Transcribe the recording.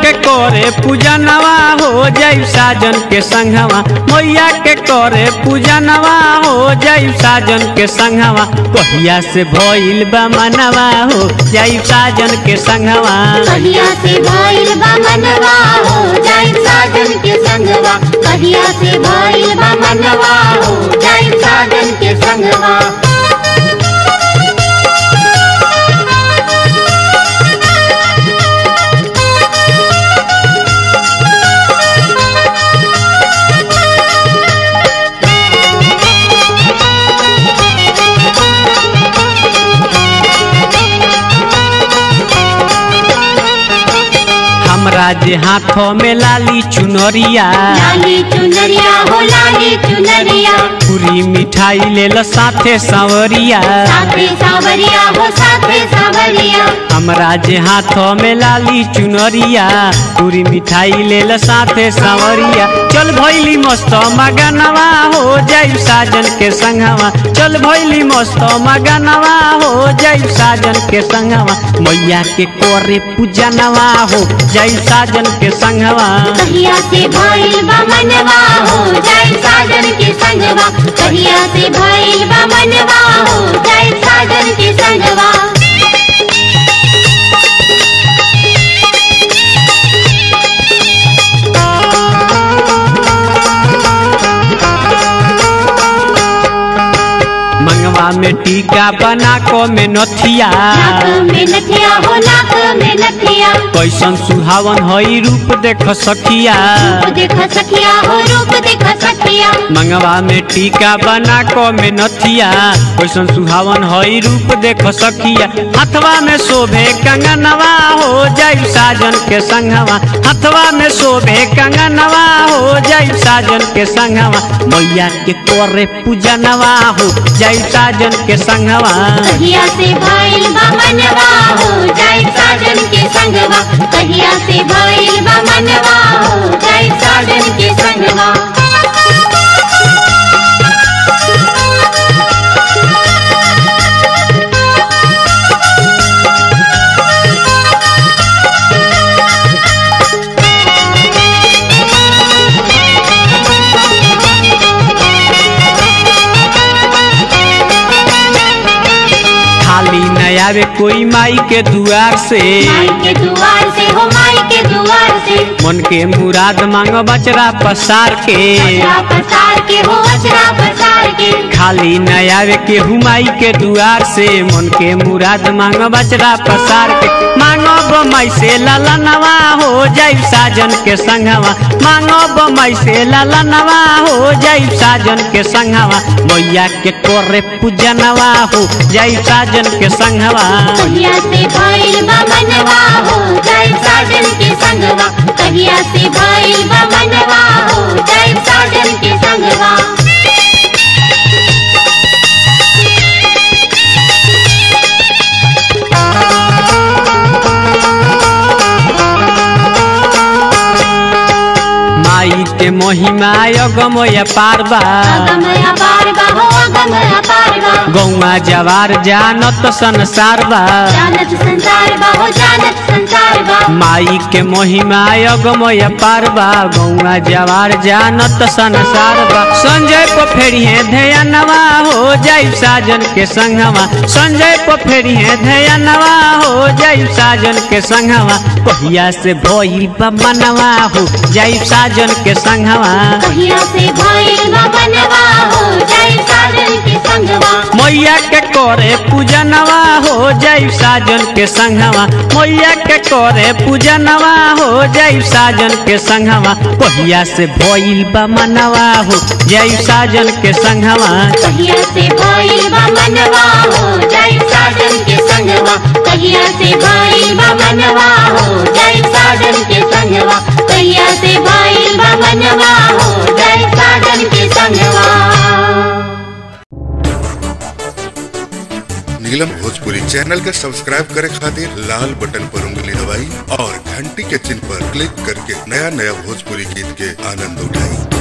के करे पूजनवा हो जाई साजन के संगवा, मैया के करे पूजनवा हो जाई साजन के संगवा। कहिया से भइल बा मनवा हो जाई साजन के संगवा, कहिया से भइल बा मनवा हो जाई साजन के संगवा, कहिया से भइल बा मनवा हो जाई साजन के संगवा। हमरा जे हाथों में लाली चुनरिया, लाली चुनरिया हो लाली चुनरिया, पूरी मिठाई ले लो साथे सांवरिया, साथे सांवरिया हो साथे सांवरिया। हमरा जे हाथों में लाली चुनरिया, पूरी मिठाई ले लो साथे सांवरिया। चल भइली मस्त मगनवा हो जाई साजन के संगवा, चल भइली मस्त मगनवा हो जाई साजन के संगवा। मैया के करे पूजनवा हो जाई साजन के संगवा, कहिया से भइल बा मनवा हो जाई साजन के संगवा, कहिया से भइल बा मनवा हो जाई साजन के संगवा। मंगवा में टीका बना को में नथिया, नाक में नथिया हो नाक में नथिया, कैसन सुहावन हई रूप देख सखिया, रूप देख सखिया हो रूप देख सखिया। मंगवा में टीका बना को में नथिया, कैसन सुहावन हई रूप देख सखिया। हथवा में शोभे कंगनवा हो जाई साजन के संगवा, हथवा में शोभे कंगनवा हो जाई साजन के संगवा। मैया के करे पूजनवा हो जाई साजन के संगवा, कहिया से भइल बा मनवा हो जाई साजन के संगवा, कहिया से भइल बा मनवा हो जाई साजन के संगवा। खाली न आवे कोई माई के दुआर से, माई के दुआर से हो माई के दुआर से, मन के मुराद मांगो बचरा पसार के, अचरा पसार के हो अचरा पसार के। खाली न आवे के हुमाई के दुआर से, मन के मुराद मांगो बचरा पसार के। मांगो बमाई से ललनवा हो जाई साजन के संगवा, मांगो बमाई से ललनवा हो जाई साजन के संगवा। मैया के करे पूजनवा हो जाई साजन के संगवा, कहिया से भइल बा मनवा हो जाई साजन के संगवा, कहिया से भइल बा मनवा हो जाई साजन के संगवा। माई के महिमा अगमय पारबा, अगमय पारबा हो अगमय पारबा, गौवा जवार जानत संसार बा, जानत संसार बा हो जानत संसार बा। माई के महिमा अगमय पारबा, गौवा जवार जानत संसार बा। संजय को फेरी है ध्यानवा हो जाई साजन के संगवा, संजय को फेरी है ध्यानवा हो जाई साजन के संगवा। कहिया से भइल बा मनवा हो जाई साजन के संगवा, कहिया से भइल बा मनवा हो जाई साजन के संगवा। मैया के करे पूजनवा हो जाई साजन के संगवा, मैया के करे पूजनवा हो जाई साजन के संगवा। कहिया से भइल बा मनवा हो जाई साजन के संगवा, कहिया से भइल बा मनवा हो जाई साजन के संगवा, कहिया से भइल बा मनवा हो जाई साजन के संगवा, कहिया से भइल बा मनवा हो जाई साजन के संगवा। नीलम भोजपुरी चैनल के सब्सक्राइब करे खातिर लाल बटन पर उंगली दबाई और घंटी के चिन्ह पर क्लिक करके नया नया भोजपुरी गीत के आनंद उठाई।